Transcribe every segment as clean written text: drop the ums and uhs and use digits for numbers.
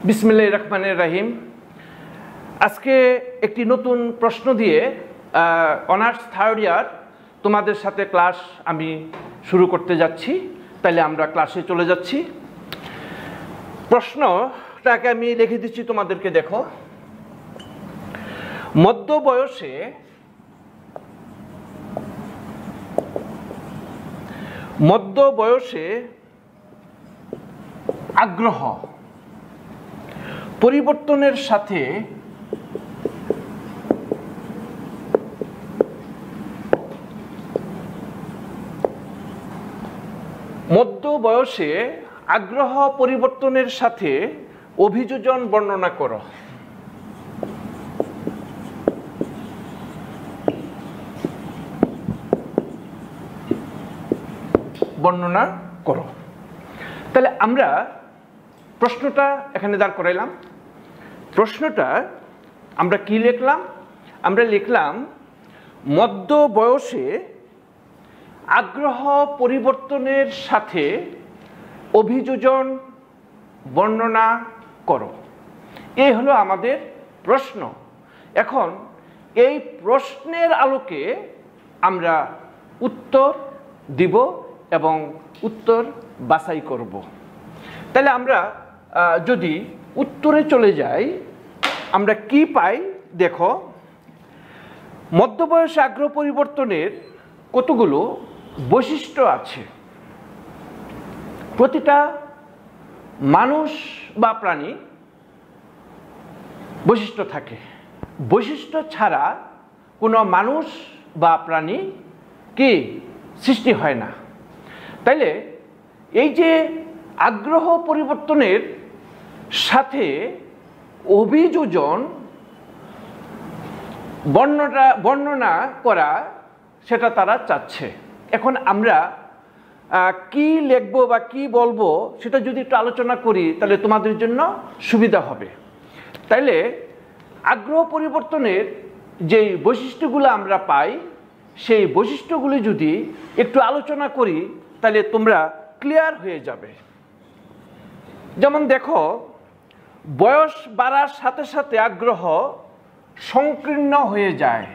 বিসমিল্লাহির রহমানির রহিম। আজকে একটি নতুন প্রশ্ন দিয়ে অনার্স থার্ড ইয়ার তোমাদের সাথে ক্লাস আমি শুরু করতে যাচ্ছি। তাহলে আমরা ক্লাসে চলে যাচ্ছি। প্রশ্নটাকে আমি লিখে দিচ্ছি তোমাদেরকে, দেখো। মধ্য বয়সে আগ্রহ পরিবর্তনের সাথে অভিযোজন বর্ণনা করো। তাহলে আমরা প্রশ্নটা এখানে দাঁড় করাইলাম। প্রশ্নটা আমরা কি লিখলাম? আমরা লিখলাম মধ্য বয়সে আগ্রহ পরিবর্তনের সাথে অভিযোজন বর্ণনা করো। এই হলো আমাদের প্রশ্ন। এখন এই প্রশ্নের আলোকে আমরা উত্তর দিব এবং উত্তর বাছাই করব। তাহলে আমরা যদি উত্তরে চলে যাই, আমরা কি পাই? দেখো, মধ্যবয়সে আগ্রহ পরিবর্তনের কতগুলো বৈশিষ্ট্য আছে। প্রতিটা মানুষ বা প্রাণী বৈশিষ্ট্য থাকে। বৈশিষ্ট্য ছাড়া কোনো মানুষ বা প্রাণী কি সৃষ্টি হয় না। তাইলে এই যে আগ্রহ পরিবর্তনের সাথে অভিযোজন বর্ণনা করা, সেটা তারা চাচ্ছে। এখন আমরা কি লিখব বা কি বলবো সেটা যদি একটু আলোচনা করি তাহলে তোমাদের জন্য সুবিধা হবে। তাইলে আগ্রহ পরিবর্তনের যে বৈশিষ্ট্যগুলো আমরা পাই, সেই বৈশিষ্ট্যগুলি যদি একটু আলোচনা করি তাহলে তোমরা ক্লিয়ার হয়ে যাবে। যেমন দেখো, বয়স বাড়ার সাথে সাথে আগ্রহ সংকীর্ণ হয়ে যায়।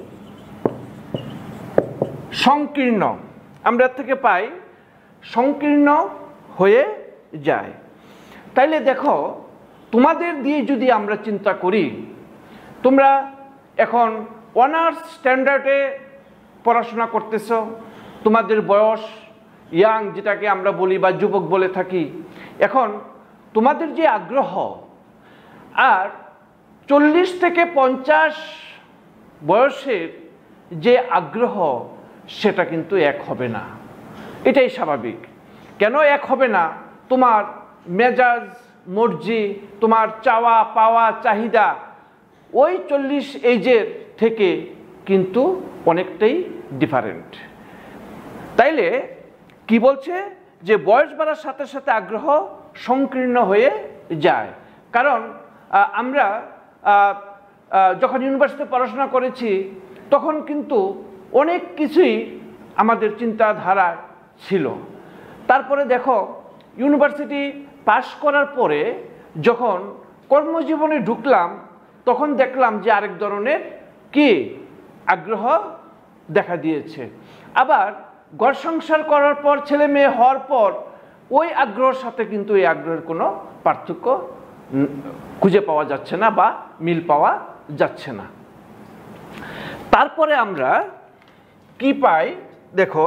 সংকীর্ণ আমরা থেকে পাই, সংকীর্ণ হয়ে যায়। তাইলে দেখো, তোমাদের দিয়ে যদি আমরা চিন্তা করি, তোমরা এখন অনার্স স্ট্যান্ডার্ডে পড়াশোনা করতেছো। তোমাদের বয়স ইয়াং, যেটাকে আমরা বলি বা যুবক বলে থাকি। এখন তোমাদের যে আগ্রহ আর 40 থেকে 50 বয়সের যে আগ্রহ, সেটা কিন্তু এক হবে না। এটাই স্বাভাবিক। কেন এক হবে না? তোমার মেজাজ মর্জি, তোমার চাওয়া পাওয়া চাহিদা ওই 40 এজের থেকে কিন্তু অনেকটাই ডিফারেন্ট। তাইলে কি বলছে? যে বয়স বাড়ার সাথে সাথে আগ্রহ সংকীর্ণ হয়ে যায়। কারণ আমরা যখন ইউনিভার্সিটিতে পড়াশোনা করেছি তখন কিন্তু অনেক কিছুই আমাদের চিন্তাধারা ছিল। তারপরে দেখো, ইউনিভার্সিটি পাশ করার পরে যখন কর্মজীবনে ঢুকলাম তখন দেখলাম যে আরেক ধরনের কি আগ্রহ দেখা দিয়েছে। আবার ঘর সংসার করার পর, ছেলে মেয়ে হওয়ার পর ওই আগ্রহের সাথে কিন্তু এই আগ্রহের কোনো পার্থক্য খুঁজে পাওয়া যাচ্ছে না বা মিল পাওয়া যাচ্ছে না। তারপরে আমরা কি পাই? দেখো,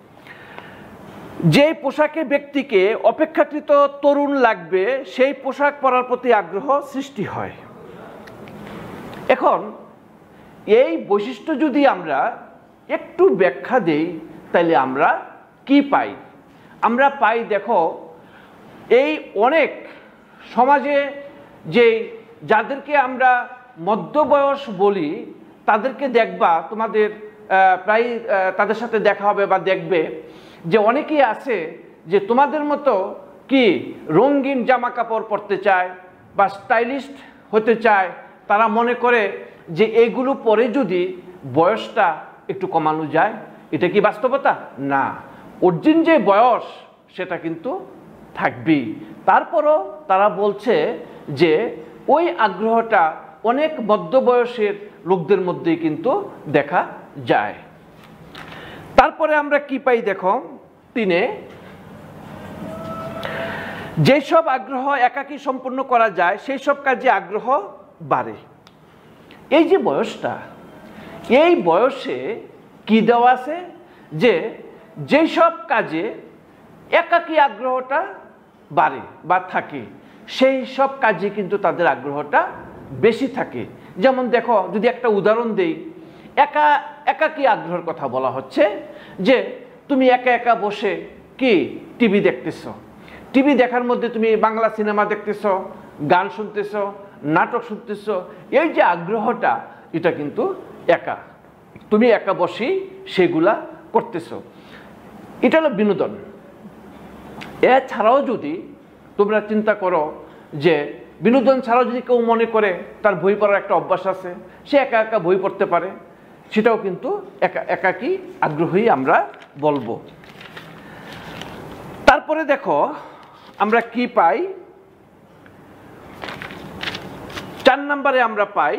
যে পোশাকে ব্যক্তিকে অপেক্ষাকৃত তরুণ লাগবে সেই পোশাক পরার প্রতি আগ্রহ সৃষ্টি হয়। এখন এই বৈশিষ্ট্য যদি আমরা একটু ব্যাখ্যা দেই তাহলে আমরা কি পাই? আমরা পাই, দেখো, এই অনেক সমাজে যে যাদেরকে আমরা মধ্যবয়স বলি তাদেরকে দেখবা, তোমাদের প্রায় তাদের সাথে দেখা হবে বা দেখবে যে অনেকেই আছে যে তোমাদের মতো কি রঙিন জামা কাপড় পরতে চায় বা স্টাইলিস্ট হতে চায়। তারা মনে করে যে এগুলো পরে যদি বয়সটা একটু কমানো যায়। এটা কি বাস্তবতা? না। অরিজিন যে বয়স সেটা কিন্তু থাকবেই। তারপরও তারা বলছে যে ওই আগ্রহটা অনেক মধ্যবয়সের লোকদের মধ্যেই কিন্তু দেখা যায়। তারপরে আমরা কি পাই দেখো, 3 যেসব আগ্রহ একাকী সম্পূর্ণ করা যায় সেই সব কাজে আগ্রহ বাড়ে। এই যে বয়সটা, এই বয়সে কি দেওয়া আছে যে যেই সব কাজে একাকী আগ্রহটা বাড়ে বা থাকে সেই সব কাজে কিন্তু তাদের আগ্রহটা বেশি থাকে। যেমন দেখো, যদি একটা উদাহরণ দেই, একাকী আগ্রহের কথা বলা হচ্ছে যে তুমি একা একা বসে কি টিভি দেখতেছো, টিভি দেখার মধ্যে তুমি বাংলা সিনেমা দেখতেছো, গান শুনতেছো, নাটক শুনতেছো, এই যে আগ্রহটা এটা কিন্তু একা, তুমি একা বসেই সেগুলা করতেছো। এটা হলো বিনোদন। এছাড়াও যদি তোমরা চিন্তা করো যে বিনোদন ছাড়াও যদি কেউ মনে করে তার বই পড়ার একটা অভ্যাস আছে, সে একা একা বই পড়তে পারে, সেটাও কিন্তু একাকী আগ্রহী আমরা বলবো। তারপরে দেখো আমরা কি পাই, 4 নম্বরে আমরা পাই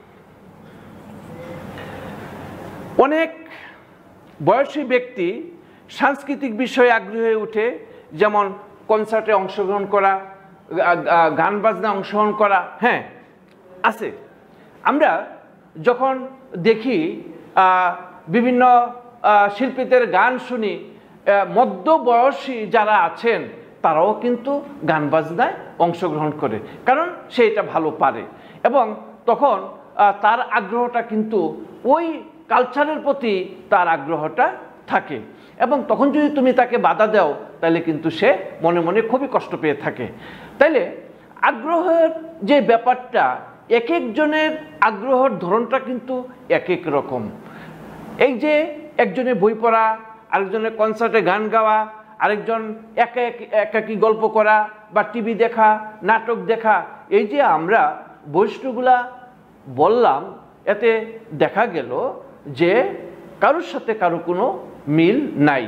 অনেক বয়সী ব্যক্তি সাংস্কৃতিক বিষয়ে আগ্রহী হয়ে ওঠে, যেমন কনসার্টে অংশগ্রহণ করা, গান বাজনা অংশগ্রহণ করা। হ্যাঁ, আছে। আমরা যখন দেখি বিভিন্ন শিল্পীদের গান শুনি, মধ্যবয়সী যারা আছেন তারাও কিন্তু গান বাজনায় অংশগ্রহণ করে, কারণ সে এটা ভালো পারে এবং তখন তার আগ্রহটা কিন্তু ওই কালচারের প্রতি তার আগ্রহটা থাকে এবং তখন যদি তুমি তাকে বাধা দাও তাহলে কিন্তু সে মনে মনে খুবই কষ্ট পেয়ে থাকে। তাইলে আগ্রহের যে ব্যাপারটা, এক একজনের আগ্রহের ধরনটা কিন্তু এক এক রকম। এই যে একজনের বই পড়া, আরেকজনের কনসার্টে গান গাওয়া, আরেকজন একাকী গল্প করা বা টিভি দেখা, নাটক দেখা, এই যে আমরা বৈশিষ্ট্যগুলা বললাম, এতে দেখা গেল যে কারোর সাথে কারো কোনো মিল নাই।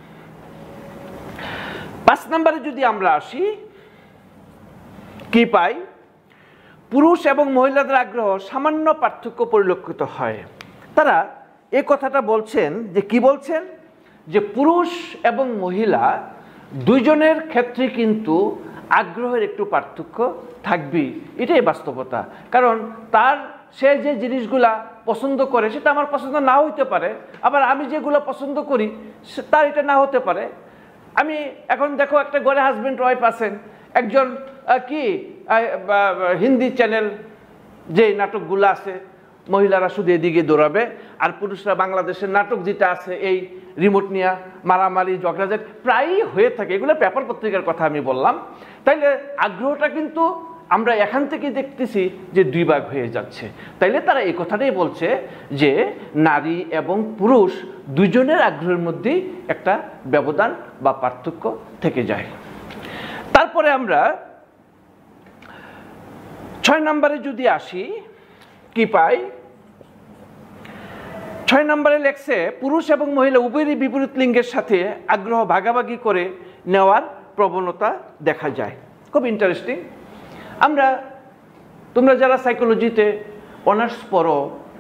5 নম্বরে যদি আমরা আসি, কি পাই, পুরুষ এবং মহিলাদের আগ্রহ সামান্য পার্থক্য পরিলক্ষিত হয়। তারা এই কথাটা বলছেন যে কি বলছেন, যে পুরুষ এবং মহিলা দুইজনের ক্ষেত্রে কিন্তু আগ্রহের একটু পার্থক্য থাকবেই, এটাই বাস্তবতা। কারণ সে যে জিনিসগুলা পছন্দ করে সেটা আমার পছন্দ নাও হইতে পারে, আবার আমি যেগুলো পছন্দ করি তার এটা না হতে পারে। আমি এখন দেখো একটা ঘরে হাজব্যান্ড ওয়াইফ আছেন, একজন কি হিন্দি চ্যানেল যে নাটকগুলো আছে মহিলারা শুধু এদিকে দৌড়াবে, আর পুরুষরা বাংলাদেশের নাটক যেটা আছে এই রিমোট নিয়ে মারামারি ঝগড়াঝাটি প্রায়ই হয়ে থাকে। এগুলো পেপার পত্রিকার কথা আমি বললাম। তাইলে আগ্রহটা কিন্তু আমরা এখান থেকে দেখতেছি যে 2 ভাগ হয়ে যাচ্ছে। তাইলে তারা এই কথাটাই বলছে যে নারী এবং পুরুষ দুজনের আগ্রহের মধ্যেই একটা ব্যবধান বা পার্থক্য থেকে যায়। তারপরে আমরা 6 নম্বরে যদি আসি, কি পাই, 6 নম্বরে লেখছে পুরুষ এবং মহিলা উভয়েরই বিপরীত লিঙ্গের সাথে আগ্রহ ভাগাভাগি করে নেওয়ার প্রবণতা দেখা যায়। খুব ইন্টারেস্টিং। তোমরা যারা সাইকোলজিতে অনার্স পড়ো,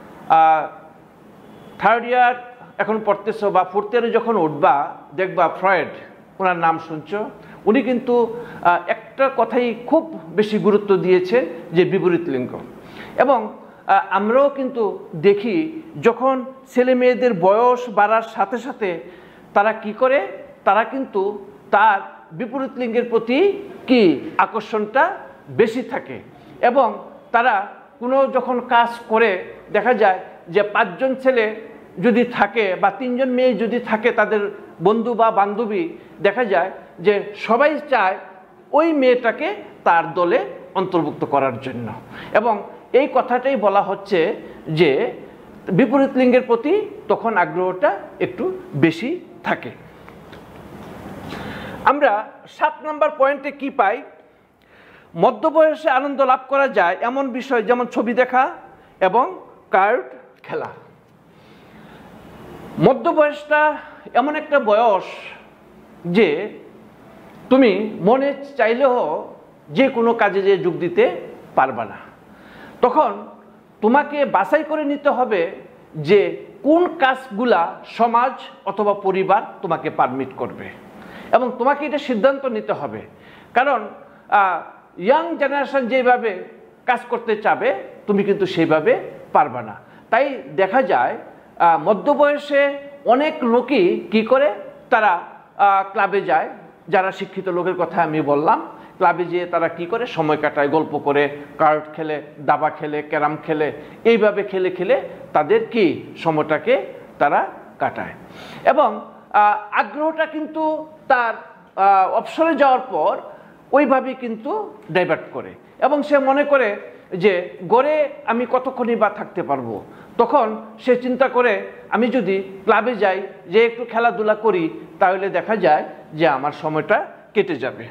3rd ইয়ার এখন পড়তেছো বা 4th ইয়ারে যখন উঠবা, দেখবা ফ্রয়েড, ওনার নাম শুনছো, উনি কিন্তু একটা কথাই খুব বেশি গুরুত্ব দিয়েছেন যে বিপরীত লিঙ্গ। এবং আমরাও কিন্তু দেখি যখন ছেলে মেয়েদের বয়স বাড়ার সাথে সাথে তারা কি করে, তারা কিন্তু তার বিপরীত লিঙ্গের প্রতি কি আকর্ষণটা বেশি থাকে এবং তারা কোনো যখন কাজ করে দেখা যায় যে 5 জন ছেলে যদি থাকে বা 3 জন মেয়ে যদি থাকে তাদের বন্ধু বা বান্ধবী, দেখা যায় যে সবাই চায় ওই মেয়েটাকে তার দলে অন্তর্ভুক্ত করার জন্য। এবং এই কথাটাই বলা হচ্ছে যে বিপরীত লিঙ্গের প্রতি তখন আগ্রহটা একটু বেশি থাকে। আমরা 7 নম্বর পয়েন্টে কি পাই, মধ্যবয়সে আনন্দ লাভ করা যায় এমন বিষয় যেমন ছবি দেখা এবং কার্ড খেলা। মধ্যবয়সটা এমন একটা বয়স যে তুমি মনে চাইলেও যে কোনো কাজে যে যোগ দিতে পারবা না। তখন তোমাকে বাছাই করে নিতে হবে যে কোন কাজগুলা সমাজ অথবা পরিবার তোমাকে পারমিট করবে, এবং তোমাকে এটা সিদ্ধান্ত নিতে হবে। কারণ ইয়াং জেনারেশন যেভাবে কাজ করতে চাবে তুমি কিন্তু সেইভাবে পারবা না। তাই দেখা যায় মধ্যবয়সে অনেক লোকই কি করে, তারা ক্লাবে যায়। যারা শিক্ষিত লোকের কথা আমি বললাম, ক্লাবে যেয়ে তারা কি করে, সময় কাটায়, গল্প করে, কার্ড খেলে, দাবা খেলে, ক্যারাম খেলে, এইভাবে খেলে খেলে তাদের কি সময়টাকে তারা কাটায়। এবং আগ্রহটা কিন্তু তার অবসরে যাওয়ার পর ওইভাবেই কিন্তু ডাইভার্ট করে, এবং সে মনে করে যে গড়ে আমি কতক্ষণই বা থাকতে পারবো। তখন সে চিন্তা করে আমি যদি ক্লাবে যাই, যে একটু খেলাধুলা করি, তাহলে দেখা যায় যে আমার সময়টা কেটে যাবে।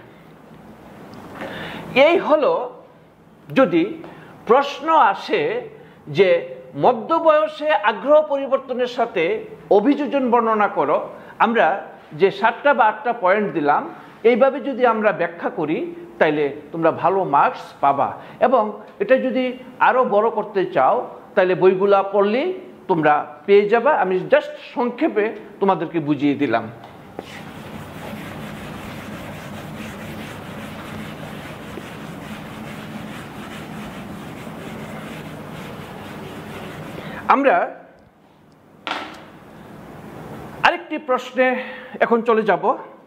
এই হলো যদি প্রশ্ন আসে যে মধ্য বয়সে আগ্রহ পরিবর্তনের সাথে অভিযোজন বর্ণনা করো, আমরা যে 7টা বা 8টা পয়েন্ট দিলাম, এইভাবে যদি আমরা ব্যাখ্যা করি তাইলে তোমরা ভালো মার্কস পাবা। এবং এটা যদি আরও বড় করতে চাও তাহলে বইগুলা পড়লেই তোমরা পেয়ে যাবা। আমি জাস্ট সংক্ষেপে তোমাদেরকে বুঝিয়ে দিলাম। আমরা আরেকটি প্রশ্নে এখন চলে যাব।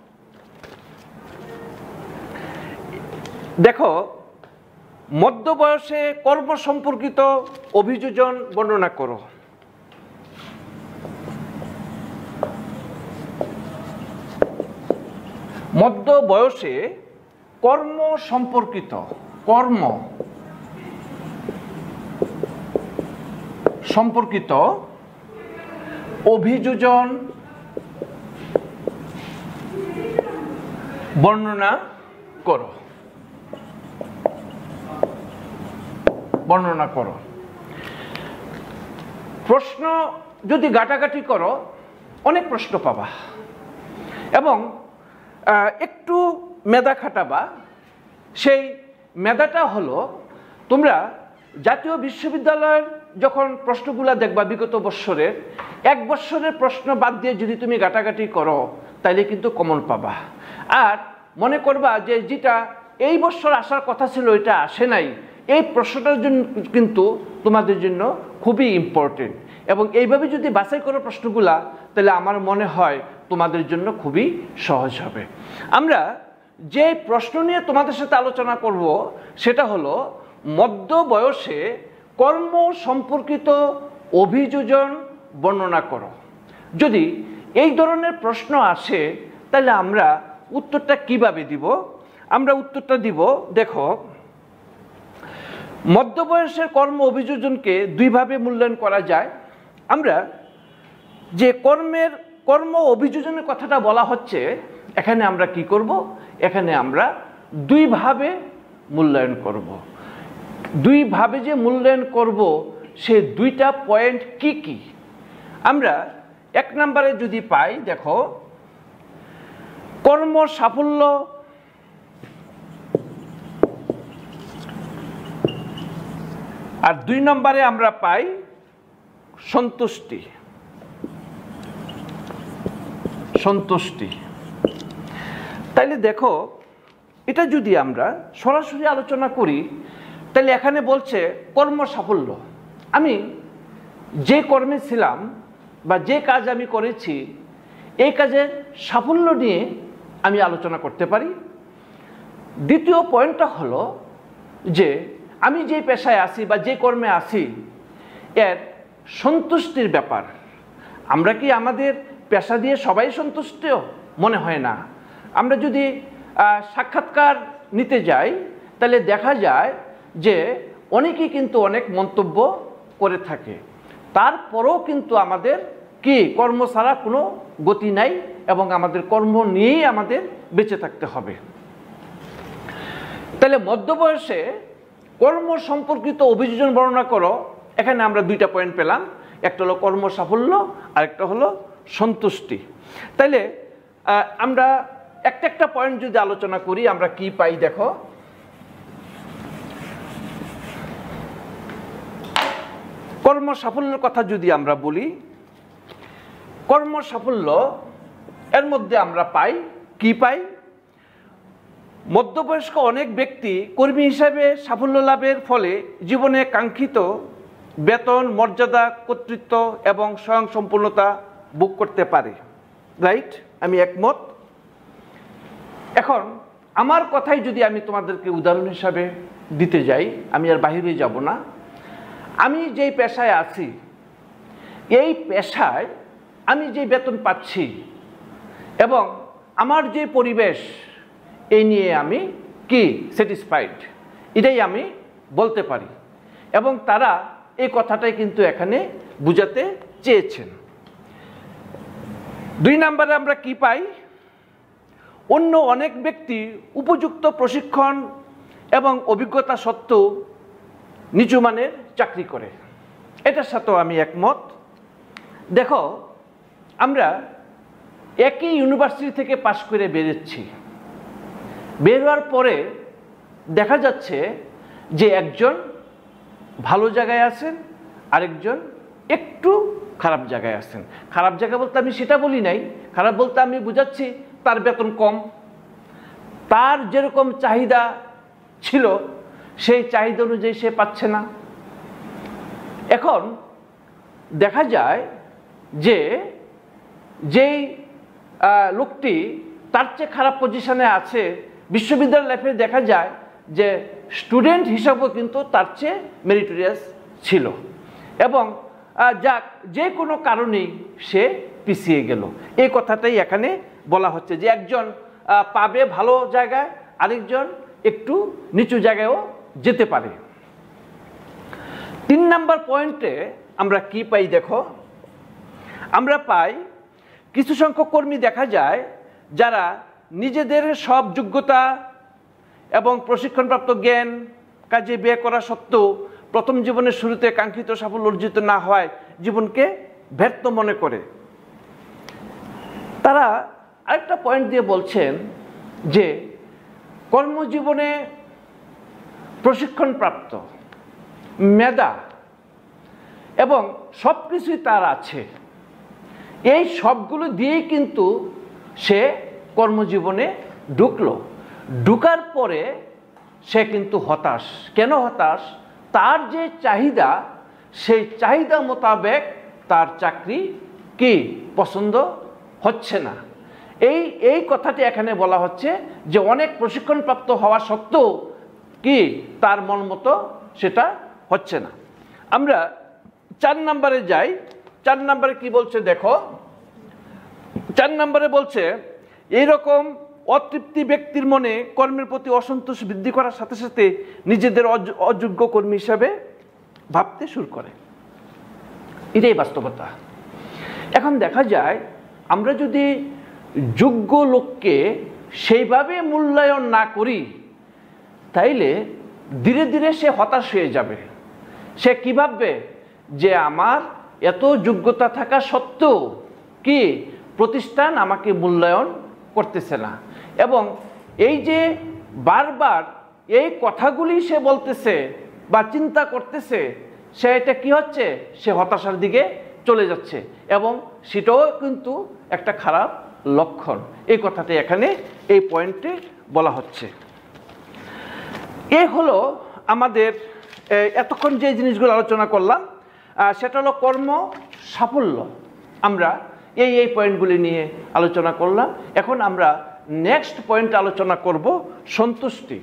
দেখো, মধ্য বয়সে কর্ম সম্পর্কিত অভিযোজন বর্ণনা করো। মধ্য বয়সে কর্ম সম্পর্কিত অভিযোজন বর্ণনা করো। প্রশ্ন যদি ঘাটাঘাটি করো অনেক প্রশ্ন পাবা, এবং একটু মেধা খাটাবা। সেই মেধাটা হলো, তোমরা জাতীয় বিশ্ববিদ্যালয়ের যখন প্রশ্নগুলা দেখবা বিগত বৎসরের, 1 বৎসরের প্রশ্ন বাদ দিয়ে যদি তুমি ঘাটাঘাটি করো তাইলে কিন্তু কমন পাবা। আর মনে করবা যে যেটা এই বছর আসার কথা ছিল এটা আসে নাই, এই প্রশ্নটার জন্য কিন্তু তোমাদের জন্য খুবই ইম্পর্টেন্ট। এবং এইভাবে যদি বাছাই করো প্রশ্নগুলা, তাহলে আমার মনে হয় তোমাদের জন্য খুবই সহজ হবে। আমরা যে প্রশ্ন নিয়ে তোমাদের সাথে আলোচনা করব সেটা হলো মধ্য বয়সে কর্ম সম্পর্কিত অভিযোজন বর্ণনা করো। যদি এই ধরনের প্রশ্ন আসে তাহলে আমরা উত্তরটা কিভাবে দিব? আমরা উত্তরটা দিব, দেখো, মধ্য বয়সের কর্ম অভিযোজনকে 2 ভাবে মূল্যায়ন করা যায়। আমরা যে কর্ম অভিযোজনের কথাটা বলা হচ্ছে, এখানে আমরা কি করব? এখানে আমরা 2 ভাবে মূল্যায়ন করব। 2 ভাবে যে মূল্যায়ন করব সে 2টা পয়েন্ট কি কি? আমরা 1 নম্বরে যদি পাই, দেখো, কর্ম সাফল্য আর 2 নম্বরে আমরা পাই সন্তুষ্টি। তাইলে দেখো, এটা যদি আমরা সরাসরি আলোচনা করি তাহলে এখানে বলছে কর্ম সাফল্য। আমি যে কর্মে ছিলাম বা যে কাজ আমি করেছি, এই কাজের সাফল্য নিয়ে আমি আলোচনা করতে পারি। দ্বিতীয় পয়েন্টটা হলো যে আমি যে পেশায় আছি বা যে কর্মে আছি এর সন্তুষ্টির ব্যাপার। আমরা কি আমাদের পেশা দিয়ে সবাই সন্তুষ্ট? মনে হয় না। আমরা যদি সাক্ষাৎকার নিতে যাই তাহলে দেখা যায় যে অনেকেই কিন্তু অনেক মন্তব্য করে থাকে, তারপরেও কিন্তু আমাদের কি কর্ম ছাড়া কোনো গতি নাই, এবং আমাদের কর্ম নিয়েই আমাদের বেঁচে থাকতে হবে। তাহলে মধ্য বয়সে কর্ম সম্পর্কিত অভিযোজন বর্ণনা করো, এখানে আমরা 2টা পয়েন্ট পেলাম, একটা হলো কর্ম সাফল্য আর একটা হলো সন্তুষ্টি। তাইলে আমরা একটা একটা পয়েন্ট যদি আলোচনা করি আমরা কি পাই দেখো। কর্ম সাফল্যের কথা যদি আমরা বলি, কর্ম সাফল্য এর মধ্যে আমরা পাই কি পাই, মধ্যবয়স্ক অনেক ব্যক্তি কর্মী হিসাবে সাফল্য লাভের ফলে জীবনে কাঙ্ক্ষিত বেতন, মর্যাদা, কর্তৃত্ব এবং স্বয়ংসম্পূর্ণতা ভোগ করতে পারে। রাইট, আমি একমত। এখন আমার কথাই যদি আমি তোমাদেরকে উদাহরণ হিসাবে দিতে যাই, আমি আর বাহিরে যাব না। আমি যেই পেশায় আছি, এই পেশায় আমি যে বেতন পাচ্ছি এবং আমার যে পরিবেশ, এই নিয়ে আমি কি স্যাটিসফাইড, এটাই আমি বলতে পারি। এবং তারা এই কথাটাই কিন্তু এখানে বুঝাতে চেয়েছেন। 2 নম্বরে আমরা কি পাই, অন্য অনেক ব্যক্তি উপযুক্ত প্রশিক্ষণ এবং অভিজ্ঞতা সত্ত্বেও নিচু মানের চাকরি করে। এটার সাথেও আমি একমত। দেখো, আমরা একই ইউনিভার্সিটি থেকে পাশ করে বেরোচ্ছি, বের হওয়ার পরে দেখা যাচ্ছে যে একজন ভালো জায়গায় আছেন, আরেকজন একটু খারাপ জায়গায় আছেন। খারাপ জায়গা বলতে আমি সেটা বলি নাই, খারাপ বলতে আমি বুঝাচ্ছি তার বেতন কম, তার যেরকম চাহিদা ছিল সেই চাহিদা অনুযায়ী সে পাচ্ছে না। এখন দেখা যায় যে যেই লোকটি তার চেয়ে খারাপ পজিশনে আছে, বিশ্ববিদ্যালয় লাইফে দেখা যায় যে স্টুডেন্ট হিসাবেও কিন্তু তার চেয়ে মেরিটোরিয়াস ছিল এবং যাক যে কোনো কারণেই সে পিছিয়ে গেল। এই কথাটাই এখানে বলা হচ্ছে যে একজন পাবে ভালো জায়গায়, আরেকজন একটু নিচু জায়গায়ও যেতে পারে। 3 নম্বর পয়েন্টে আমরা কি পাই দেখো, আমরা পাই কিছু সংখ্যক কর্মী দেখা যায় যারা নিজেদের সব যোগ্যতা এবং প্রশিক্ষণপ্রাপ্ত জ্ঞান কাজে ব্যয় করা সত্ত্বেও প্রথম জীবনের শুরুতে কাঙ্ক্ষিত সাফল্য অর্জিত না হয় জীবনকে ব্যর্থ মনে করে। তারা আরেকটা পয়েন্ট দিয়ে বলছেন যে কর্মজীবনে প্রশিক্ষণপ্রাপ্ত, মেধা এবং সব কিছুই তার আছে, এই সবগুলো দিয়েই কিন্তু সে কর্মজীবনে ঢুকলো। ঢুকার পরে সে কিন্তু হতাশ। কেন হতাশ? তার যে চাহিদা, সেই চাহিদা মোতাবেক তার চাকরি কি পছন্দ হচ্ছে না। এই কথাটি এখানে বলা হচ্ছে যে অনেক প্রশিক্ষণপ্রাপ্ত হওয়া সত্ত্বেও কি তার মন মতো সেটা হচ্ছে না। আমরা 4 নম্বরে যাই। 4 নম্বরে কি বলছে দেখো, 4 নম্বরে বলছে এইরকম অতৃপ্তি ব্যক্তির মনে কর্মের প্রতি অসন্তোষ বৃদ্ধি করার সাথে সাথে নিজেদের অযোগ্য কর্মী হিসাবে ভাবতে শুরু করে। এটাই বাস্তবতা। এখন দেখা যায় আমরা যদি যোগ্য লোককে সেইভাবে মূল্যায়ন না করি, তাইলে ধীরে ধীরে সে হতাশ হয়ে যাবে। সে কি ভাববে যে আমার এত যোগ্যতা থাকা সত্ত্বেও কি প্রতিষ্ঠান আমাকে মূল্যায়ন করতেছে না। এবং এই যে বারবার এই কথাগুলি সে বলতেছে বা চিন্তা করতেছে, সে এটা কি হচ্ছে, সে হতাশার দিকে চলে যাচ্ছে এবং সেটাও কিন্তু একটা খারাপ লক্ষণ। এই কথাটি এখানে এই পয়েন্টে বলা হচ্ছে। এ হলো আমাদের এতক্ষণ যে জিনিসগুলো আলোচনা করলাম, সেটা হলো কর্ম সাফল্য। আমরা এই পয়েন্টগুলি নিয়ে আলোচনা করলাম। এখন আমরা নেক্সট পয়েন্ট আলোচনা করব সন্তুষ্টি।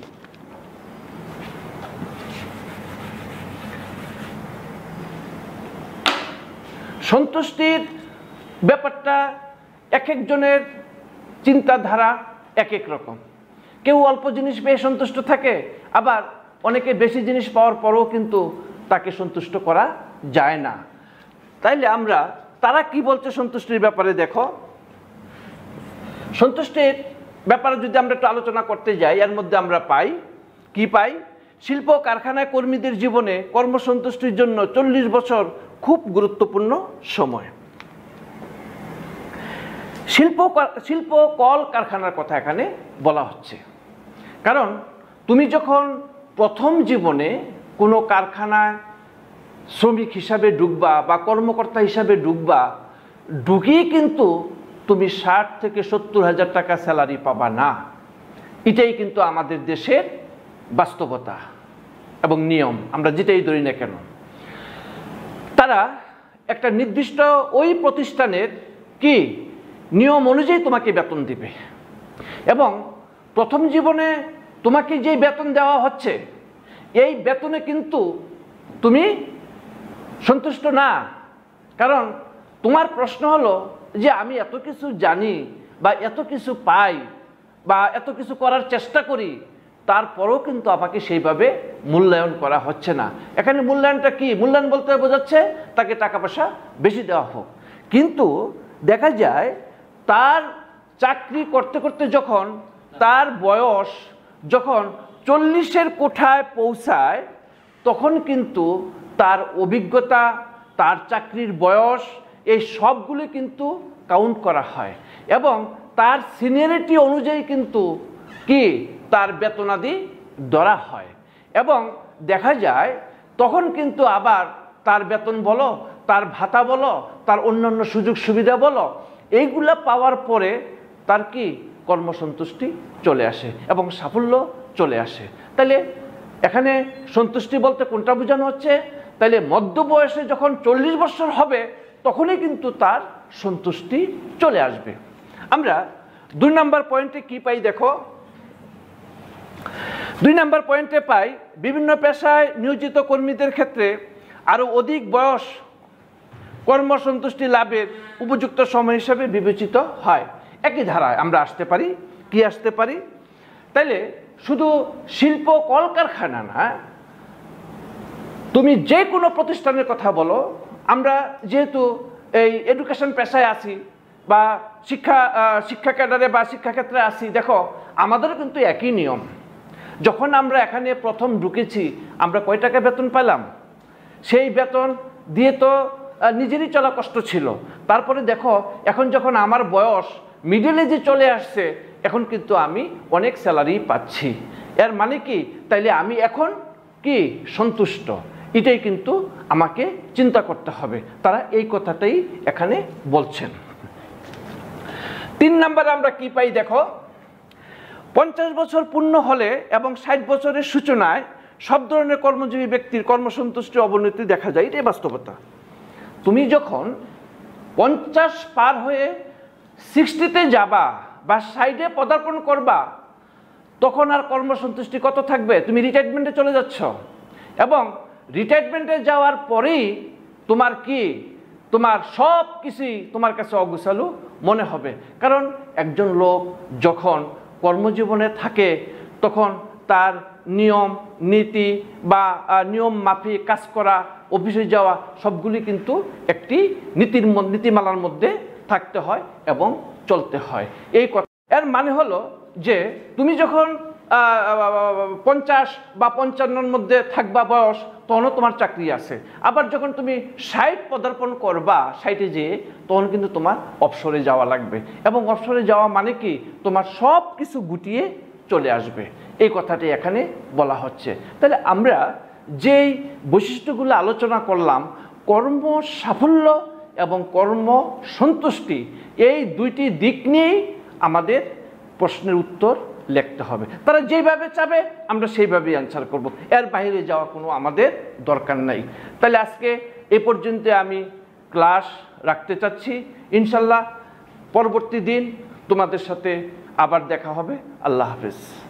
সন্তুষ্টির ব্যাপারটা এক একজনের চিন্তাধারা এক এক রকম। কেউ অল্প জিনিস পেয়ে সন্তুষ্ট থাকে, আবার অনেকে বেশি জিনিস পাওয়ার পরেও কিন্তু তাকে সন্তুষ্ট করা যায় না। তাইলে আমরা তারা কি বলছে সন্তুষ্টির ব্যাপারে দেখো। সন্তুষ্টির ব্যাপারে যদি আমরা একটু আলোচনা করতে যাই, এর মধ্যে আমরা পাই কি পাই, শিল্প কারখানায় কর্মীদের জীবনে কর্মসন্তুষ্টির জন্য 40 বছর খুব গুরুত্বপূর্ণ সময়। শিল্প কল কারখানার কথা এখানে বলা হচ্ছে। কারণ তুমি যখন প্রথম জীবনে কোনো কারখানায় শ্রমিক হিসাবে ঢুকবা বা কর্মকর্তা হিসাবে ঢুকবা, ঢুকিয়ে কিন্তু তুমি 60 থেকে 70 হাজার টাকা স্যালারি পাবা না। এটাই কিন্তু আমাদের দেশের বাস্তবতা এবং নিয়ম, আমরা যেটাই ধরি না কেন। তারা একটা নির্দিষ্ট ওই প্রতিষ্ঠানের কি নিয়ম অনুযায়ী তোমাকে বেতন দিবে, এবং প্রথম জীবনে তোমাকে যে বেতন দেওয়া হচ্ছে এই বেতনে কিন্তু তুমি সন্তুষ্ট না। কারণ তোমার প্রশ্ন হলো যে আমি এত কিছু জানি বা এত কিছু পাই বা এত কিছু করার চেষ্টা করি, তারপরেও কিন্তু আমাকে সেইভাবে মূল্যায়ন করা হচ্ছে না। এখানে মূল্যায়নটা কি? মূল্যায়ন বলতে বোঝাচ্ছে তাকে টাকা পয়সা বেশি দেওয়া হোক। কিন্তু দেখা যায় তার চাকরি করতে করতে যখন তার বয়স যখন 40-এর কোঠায় পৌঁছায়, তখন কিন্তু তার অভিজ্ঞতা, তার চাকরির বয়স, এই সবগুলি কিন্তু কাউন্ট করা হয় এবং তার সিনিয়রিটি অনুযায়ী কিন্তু কি তার বেতনাদি ধরা হয়। এবং দেখা যায় তখন কিন্তু আবার তার বেতন বলো, তার ভাতা বলো, তার অন্যান্য সুযোগ সুবিধা বলো, এইগুলা পাওয়ার পরে তার কি কর্মসন্তুষ্টি চলে আসে এবং সাফল্য চলে আসে। তাহলে এখানে সন্তুষ্টি বলতে কোনটা বোঝানো হচ্ছে? তাহলে মধ্য বয়সে যখন 40 বছর হবে তখনই কিন্তু তার সন্তুষ্টি চলে আসবে। আমরা 2 নম্বর পয়েন্টে কি পাই দেখো। 2 নম্বর পয়েন্টে পাই বিভিন্ন পেশায় নিয়োজিত কর্মীদের ক্ষেত্রে আরও অধিক বয়স কর্মসন্তুষ্টি লাভের উপযুক্ত সময় হিসেবে বিবেচিত হয়। একই ধারায় আমরা আসতে পারি, কি আসতে পারি? তাইলে শুধু শিল্প কলকারখানা না, তুমি যে কোনো প্রতিষ্ঠানের কথা বলো, আমরা যেহেতু এই এডুকেশন পেশায় আছি বা শিক্ষা ক্যাডারে বা শিক্ষাক্ষেত্রে আছি, দেখো আমাদেরও কিন্তু একই নিয়ম। যখন আমরা এখানে প্রথম ঢুকেছি আমরা কয় টাকা বেতন পেলাম? সেই বেতন দিয়ে তো নিজেরই চলা কষ্ট ছিল। তারপরে দেখো এখন যখন আমার বয়স মিডল এজে চলে আসছে, এখন কিন্তু আমি অনেক স্যালারি পাচ্ছি। এর মানে কি? তাইলে আমি এখন কি সন্তুষ্ট? এটাই কিন্তু আমাকে চিন্তা করতে হবে। তারা এই কথাটাই এখানে বলছেন। 3 নম্বরে আমরা কি পাই দেখো। 50 বছর পূর্ণ হলে এবং 60 বছরের সূচনায় সব ধরনের কর্মজীবী ব্যক্তির কর্মসন্তুষ্টির অবনতি দেখা যায়। এটাই বাস্তবতা। তুমি যখন 50 পার হয়ে 60-তে যাবা বা 60-এ পদার্পণ করবা, তখন আর কর্মসন্তুষ্টি কত থাকবে? তুমি রিটায়ারমেন্টে চলে যাচ্ছ এবং রিটায়ারমেন্টে যাওয়ার পরেই তোমার কি তোমার সব কিছুই তোমার কাছে অগোছালো মনে হবে। কারণ একজন লোক যখন কর্মজীবনে থাকে তখন তার নিয়ম নীতি বা নিয়ম মাফিক কাজ করা, অফিসে যাওয়া, সবগুলি কিন্তু একটি নীতিমালার মধ্যে থাকতে হয় এবং চলতে হয়। এই কথা এর মানে হলো যে তুমি যখন 50 বা 55-র মধ্যে থাকবা বয়স, তখনও তোমার চাকরি আছে। আবার যখন তুমি 60 পদার্পণ করবা, 60-এ যেয়ে, তখন কিন্তু তোমার অবসরে যাওয়া লাগবে এবং অবসরে যাওয়া মানে কি তোমার সব কিছু গুটিয়ে চলে আসবে। এই কথাটি এখানে বলা হচ্ছে। তাহলে আমরা যেই বৈশিষ্ট্যগুলো আলোচনা করলাম, কর্ম সাফল্য এবং কর্ম সন্তুষ্টি, এই দুইটি দিক নিয়েই আমাদের প্রশ্নের উত্তর লিখতে হবে। তারা যেভাবে চাবে আমরা সেইভাবেই অ্যান্সার করব, এর বাইরে যাওয়া কোনো আমাদের দরকার নাই। তাহলে আজকে এ পর্যন্ত আমি ক্লাস রাখতে চাচ্ছি। ইনশাল্লাহ পরবর্তী দিন তোমাদের সাথে আবার দেখা হবে। আল্লাহ হাফেজ।